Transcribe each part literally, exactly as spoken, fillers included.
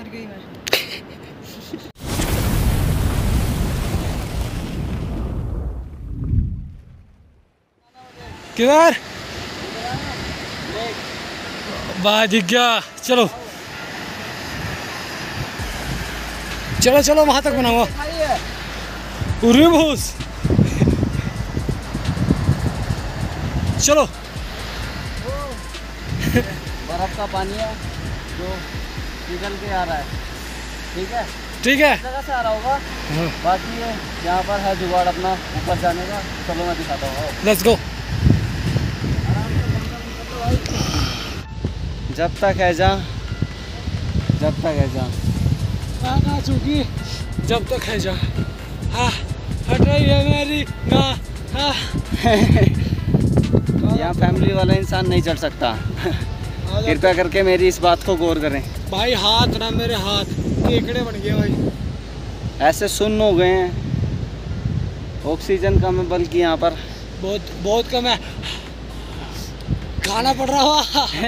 गई मैं। किधर वाह दिख गया। चलो चलो चलो वहां तक बनाऊंगा। उरे भूस चलो। बर्फ का पानी है जो निकल के आ रहा है। ठीक है ठीक है जगह से आ रहा होगा। बाकी ये यहाँ पर है जुगाड़ अपना ऊपर जाने का। चलो मैं दिखाता हूँ। Let's go. जब तक है जा जब तक है जा आ चुकी जब तक है जा। हाँ हट रही है मेरी ना। हाँ यहाँ फैमिली वाला इंसान नहीं चढ़ सकता। कृपया करके मेरी इस बात को गौर करें। भाई हाथ ना मेरे हाथ केकड़े बन गए भाई। ऐसे सुन्न हो गए हैं। ऑक्सीजन कम है बल्कि यहाँ पर बहुत बहुत कम है। खाना पड़ रहा हुआ।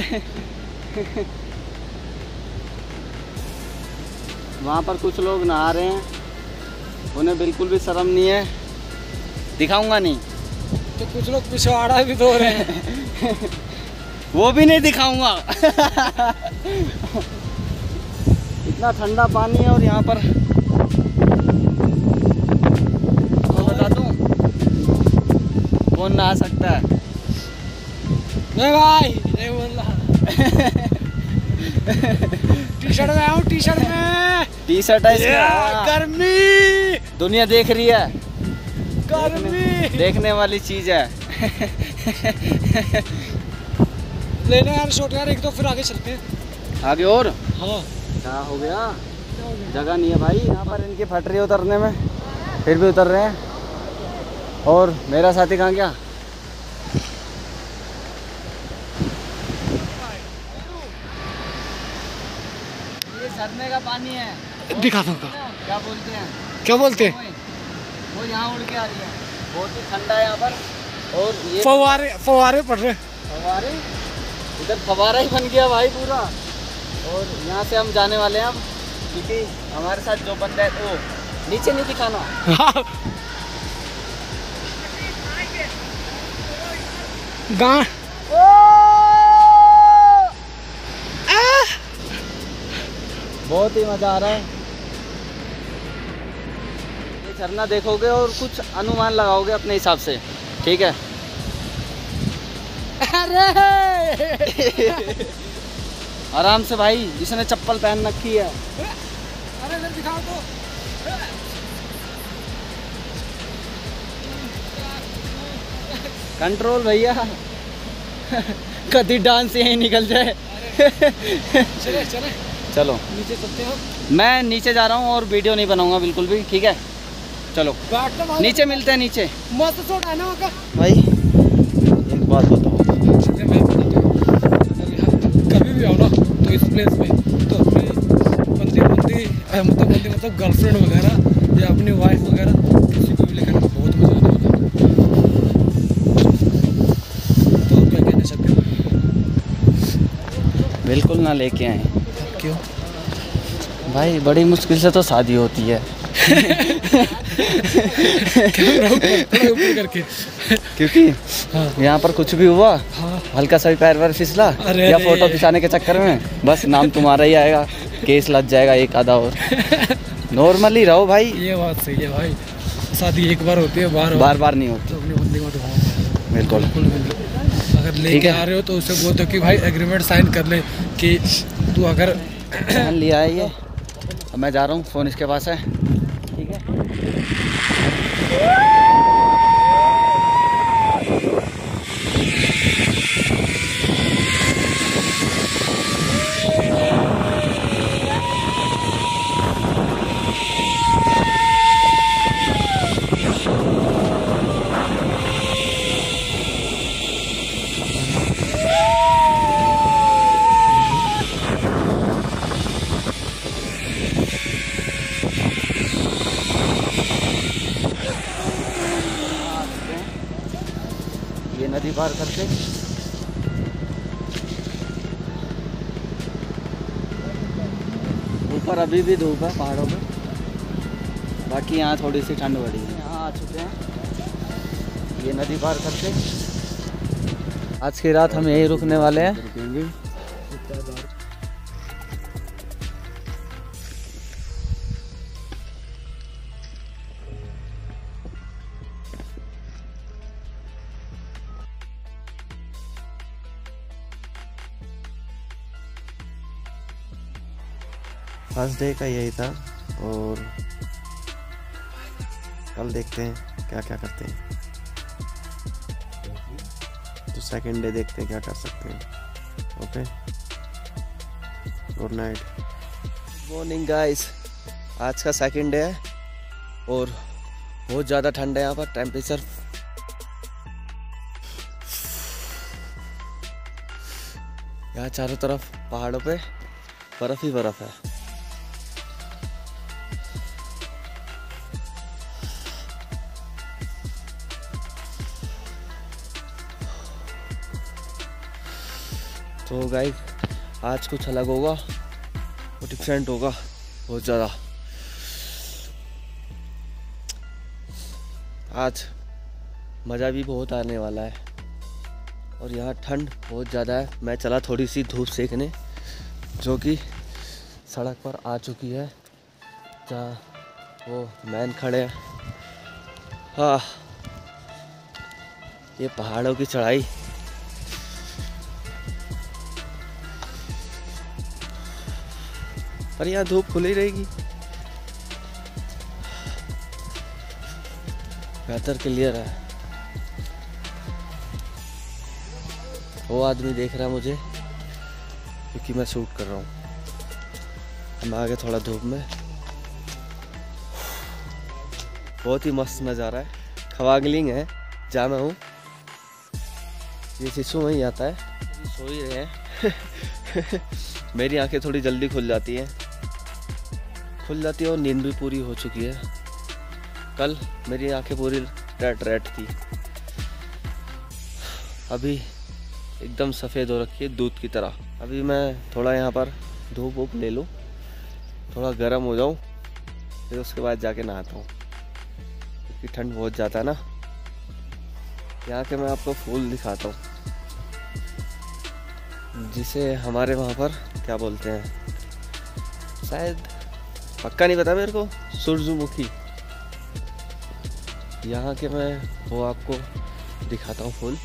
वहाँ पर कुछ लोग नहा रहे हैं। उन्हें बिल्कुल भी शर्म नहीं है। दिखाऊंगा नहीं तो कुछ लोग पिछवाड़ा भी धो रहे हैं। वो भी नहीं दिखाऊंगा। इतना ठंडा पानी है और यहाँ पर मैं बता दूं कौन नहा सकता है। नहीं भाई नहीं बोल रहा। टी शर्ट में आऊँ टी शर्ट में टी शर्ट है इसमें। गर्मी दुनिया देख रही है। गर्मी देखने, देखने वाली चीज है। लेने यार शॉट यार एक तो फिर आगे चलते हैं। आगे और हाँ क्या हो गया। जगह नहीं है भाई यहाँ पर इनकी फट रही है उतरने में। फिर भी उतर रहे हैं। और मेरा साथी कहाँ गया। ये झरने का पानी है। दिखा दूंगा। क्या बोलते हैं क्या बोलते हैं। वो यहाँ उड़ के आ रही है। बहुत ही ठंडा है यहाँ पर। और ये फवारे फवारे पड़ रहे। फवारे इधर फवारा ही बन गया भाई पूरा। और यहाँ से हम जाने वाले हैं अब क्योंकि हमारे साथ जो बंदा है वो नीचे नहीं दिखाना। गां बहुत ही मजा आ रहा है। ये झरना देखोगे और कुछ अनुमान लगाओगे अपने हिसाब से। ठीक है अरे आराम से भाई। इसने चप्पल पहन रखी है। अरे इधर दिखाओ तो। कंट्रोल भैया। कभी डांस यही निकल जाए। चले चले चलो नीचे चलते हैं। मैं नीचे जा रहा हूँ और वीडियो नहीं बनाऊंगा बिल्कुल भी। ठीक है चलो नीचे मिलते हैं। नीचे मस्त शॉट है ना वहाँ का। भाई एक बात बताओ। कभी भी आओ ना तो इस प्लेस में तो अपनी बंदी बंदी मतलब बंदी मतलब गर्लफ्रेंड वगैरह या अपनी वाइफ वगैरह किसी को भी लेकर बहुत मजा आने वाला है। तो आप क्या कहना चाहते हो। बिल्कुल ना लेके आए। क्यों भाई बड़ी मुश्किल से तो शादी होती है। ऊपर करके क्योंकि हाँ। यहाँ पर कुछ भी हुआ हाँ। हल्का सा भी पैर वैर फिसला अरे या अरे। फोटो खिंचाने के चक्कर में बस नाम तुम्हारा ही आएगा। केस लग जाएगा एक आधा और। नॉर्मली रहो भाई। ये बात सही है भाई। शादी एक बार होती है बार बार बार नहीं होती। तो अपनी बंदी को दिखाओ। बिल्कुल अगर लेके आ रहे हो तो उसे बोल दो कि भाई एग्रीमेंट साइन कर ले कि तू अगर ध्यान लिया है ये। अब मैं जा रहा हूँ। फ़ोन इसके पास है। ठीक है ये नदी पार करके एक पर अभी भी धूप है पहाड़ों पे, बाकी यहाँ थोड़ी सी ठंड बढ़ी है। यहाँ आ चुके हैं ये नदी पार करके। आज की रात हम यहीं रुकने वाले हैं। फर्स्ट डे का यही था और कल देखते हैं क्या क्या करते हैं, तो सेकंड डे देखते हैं क्या कर सकते हैं। Okay, good night, morning guys. आज का सेकंड डे है और बहुत ज़्यादा ठंड है यहाँ पर। टेम्परेचर यहाँ चारों तरफ पहाड़ों पे बर्फ ही बर्फ है। तो गाइस आज कुछ अलग होगा, वो डिफरेंट होगा बहुत ज़्यादा। आज मज़ा भी बहुत आने वाला है और यहाँ ठंड बहुत ज़्यादा है। मैं चला थोड़ी सी धूप सेकने, जो कि सड़क पर आ चुकी है जहाँ वो मैन खड़े हैं। हाँ, ये पहाड़ों की चढ़ाई पर यहाँ धूप खुली रहेगी। बेहतर क्लियर है। वो आदमी देख रहा है मुझे क्योंकि मैं शूट कर रहा हूँ। हम आगे थोड़ा धूप में। बहुत ही मस्त नज़ारा है। खवागलिंग है जहाँ मैं हूँ। ये शिशु वहीं आता है। अभी सो ही रहे हैं। मेरी आंखें थोड़ी जल्दी खुल जाती हैं खुल जाती है और नींद भी पूरी हो चुकी है। कल मेरी आंखें पूरी रेड रेड थी, अभी एकदम सफ़ेद हो रखी है दूध की तरह। अभी मैं थोड़ा यहाँ पर धूप वूप ले लूँ, थोड़ा गर्म हो जाऊँ, फिर उसके बाद जाके नहाता हूँ क्योंकि ठंड बहुत ज़्यादा है ना। यहाँ के मैं आपको फूल दिखाता हूँ जिसे हमारे वहाँ पर क्या बोलते हैं, शायद पक्का नहीं पता मेरे को, सूरजमुखी। यहाँ के मैं वो आपको दिखाता हूँ फूल।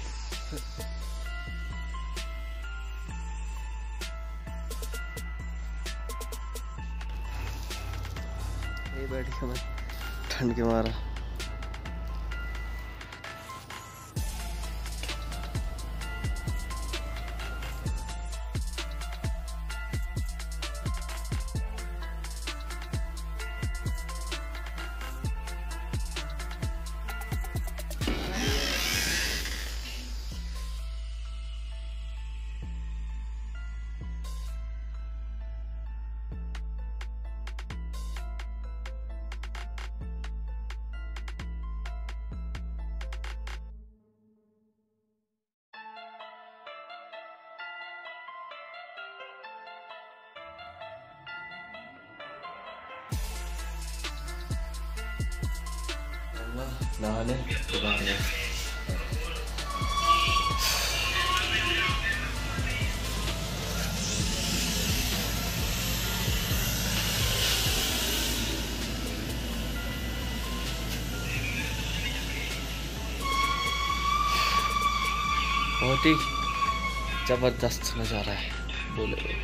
ये बैठ के मैं ठंड के मारा। नहाने के बाद में बहुत ही जबरदस्त नज़ारा है बोले।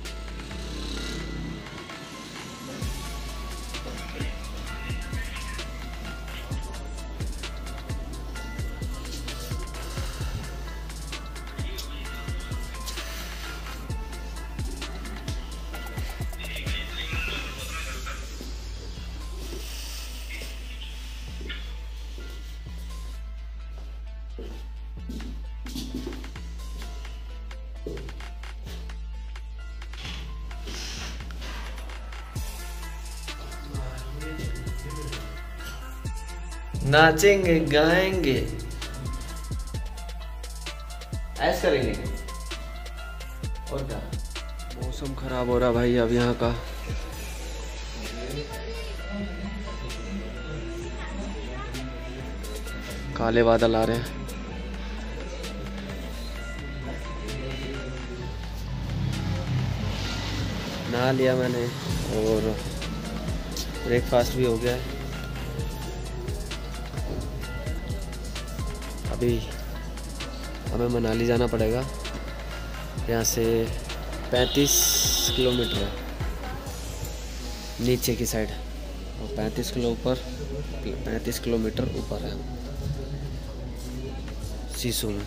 नाचेंगे गाएंगे ऐसा करेंगे और क्या। मौसम खराब हो रहा भाई अब यहाँ का, काले बादल आ रहे हैं। नहा लिया मैंने और ब्रेकफास्ट भी हो गया है। अभी हमें मनाली जाना पड़ेगा। यहाँ से पैंतीस किलोमीटर है नीचे की साइड और पैंतीस किलो ऊपर पैंतीस किलोमीटर ऊपर है सिसु में।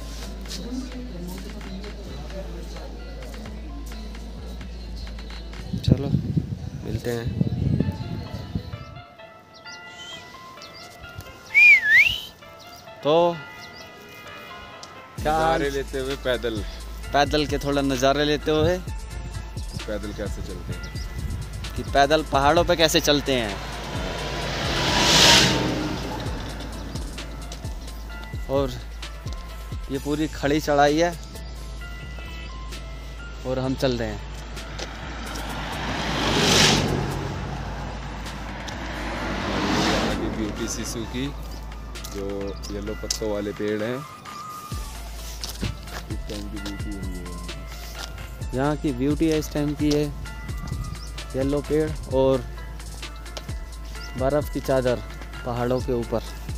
चलो मिलते हैं। तो क्या नज़ारे लेते हुए पैदल पैदल के थोड़ा नज़ारे लेते हुए पैदल कैसे चलते हैं कि पैदल पहाड़ों पे कैसे चलते हैं। और ये पूरी खड़ी चढ़ाई है और हम चल रहे हैं। यहाँ की ब्यूटी सिसु की जो येलो पत्तों वाले पेड़ हैं, इस टाइम की ब्यूटी यही है। यहाँ की ब्यूटी है इस टाइम की है येलो पेड़ और बर्फ़ की चादर पहाड़ों के ऊपर।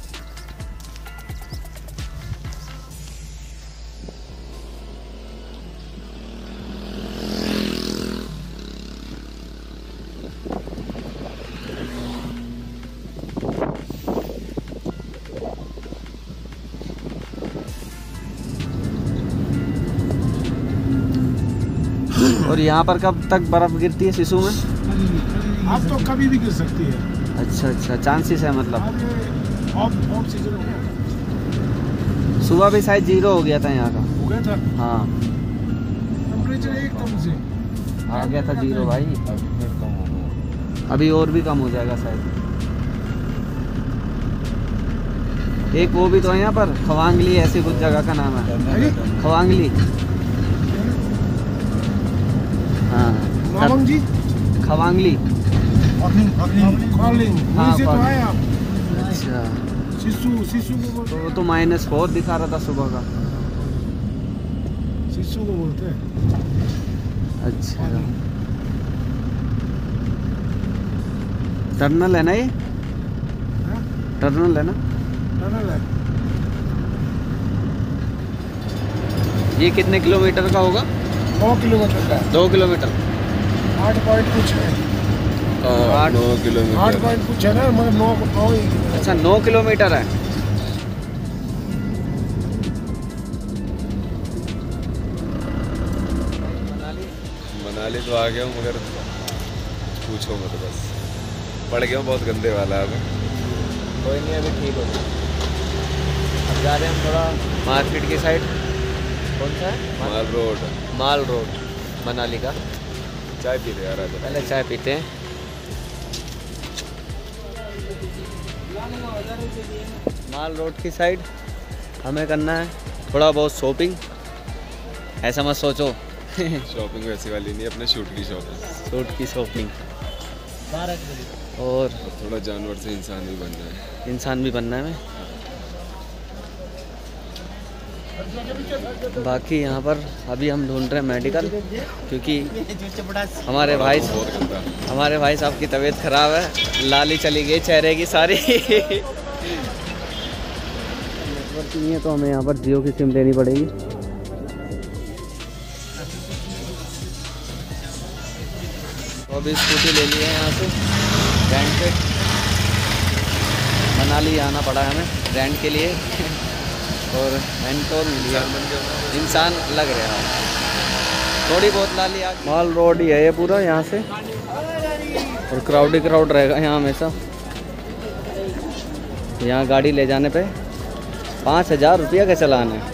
और यहाँ पर कब तक बर्फ़ गिरती है सिसु में? आप तो कभी भी गिर सकती है। अच्छा अच्छा, चांसेस है मतलब। ऑफ ऑफ सीजन हो गया। सुबह भी शायद जीरो हो गया था यहाँ का। हो गया था। हाँ टेम्परेचर एकदम से आ गया था जीरो भाई। अभी और भी कम हो जाएगा शायद। एक वो भी तो है यहाँ पर खवांगली, ऐसी कुछ जगह का नाम है खवांगली। हाँ मामंग जी खवांगली। कॉलिंग हाँ, से तो आए आप। अच्छा सिसु सिसु को बोलते तो वो तो माइनस फोर दिखा रहा था सुबह का। सिसु को बोलते हैं। अच्छा टर्नल है ना ये? हाँ? टर्नल है ना? टनल है। ये कितने किलोमीटर का होगा? नौ किलोमीटर का है। दो किलोमीटर। आठ पॉइंट कुछ है। आठ नौ आठ किलोमीटर पॉइंट कुछ है ना, मतलब नौ नौ ही। अच्छा नौ किलोमीटर है। मनाली तो आ गया हूँ मगर पूछो मत, बस पड़ गया हूँ बहुत गंदे वाला अब। कोई नहीं अभी ठीक हो गया। अब जा रहे हैं हम थोड़ा मार्केट की साइड। कौन सा है? Mall road. Mall road Manali का। चाय पी रहे यार आज। पहले चाय पीते हैं। माल रोड की साइड हमें करना है थोड़ा बहुत शॉपिंग। ऐसा मत सोचो शॉपिंग वैसी वाली नहीं, अपने शूट की शॉपिंग। सूट की शॉपिंग और थोड़ा जानवर से इंसान भी बनना है। इंसान भी बनना है हमें। बाकी यहाँ पर अभी हम ढूंढ रहे हैं मेडिकल, क्योंकि हमारे भाई बहुत गंदा। हमारे भाई साहब की तबीयत खराब है। लाली चली गई चेहरे की सारी। नेटवर्क नहीं है तो हमें यहाँ पर जियो की सिम लेनी पड़ेगी। तो अभी स्कूटी ले ली है यहाँ से रेंट पे। मनाली आना पड़ा है हमें रेंट के लिए। और रेंट और लिया इंसान लग रहा है। थोड़ी बहुत लाली आ गई। माल रोड ही है ये पूरा यहाँ से। और क्राउड ही क्राउड रहेगा यहाँ हमेशा। यहाँ गाड़ी ले जाने पे पाँच हज़ार रुपया का चलान है।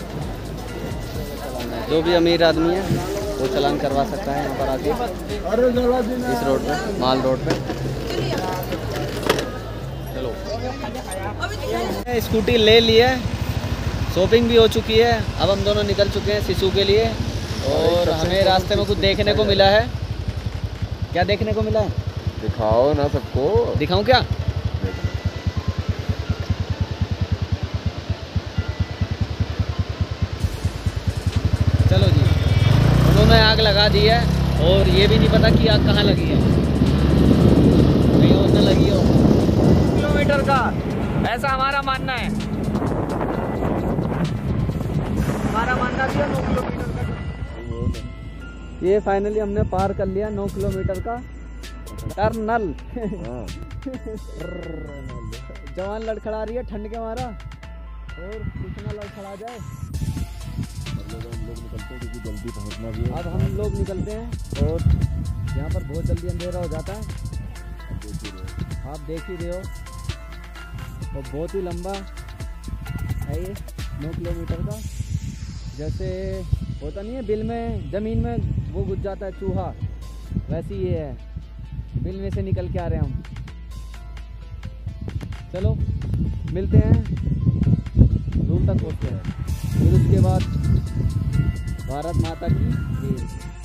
जो भी अमीर आदमी है वो चलान करवा सकता है यहाँ पर आके इस रोड पे, माल रोड पे। चलो स्कूटी ले ली है, शॉपिंग भी हो चुकी है। अब हम दोनों निकल चुके हैं सिसु के लिए। और हमें रास्ते में कुछ देखने को मिला है। क्या देखने को मिला है? दिखाओ ना सबको। दिखाऊं क्या? में आग लगा दी है और ये भी नहीं पता कि आग कहाँ लगी है, कहीं और न लगी हो। किलोमीटर का ऐसा हमारा मानना है, हमारा मानना भी है नौ किलोमीटर का। ये फाइनली हमने पार कर लिया नौ किलोमीटर का टर्नल। जवान लड़खड़ा रही है ठंड के मारा, और कुछ ना लड़खड़ा जाए। हम लोग निकलते हैं क्योंकि जल्दी पहुंचना भी है। अब हम लोग निकलते हैं और यहाँ पर बहुत जल्दी अंधेरा हो जाता है, आप देख ही रहे हो। और बहुत ही लंबा है ये नौ किलोमीटर का, जैसे होता नहीं है बिल में ज़मीन में वो घुस जाता है चूहा, वैसे ये है, बिल में से निकल के आ रहे हैं हम। चलो मिलते हैं, रूम तक पहुँचते हैं, फिर उसके बाद भारत माता की जय।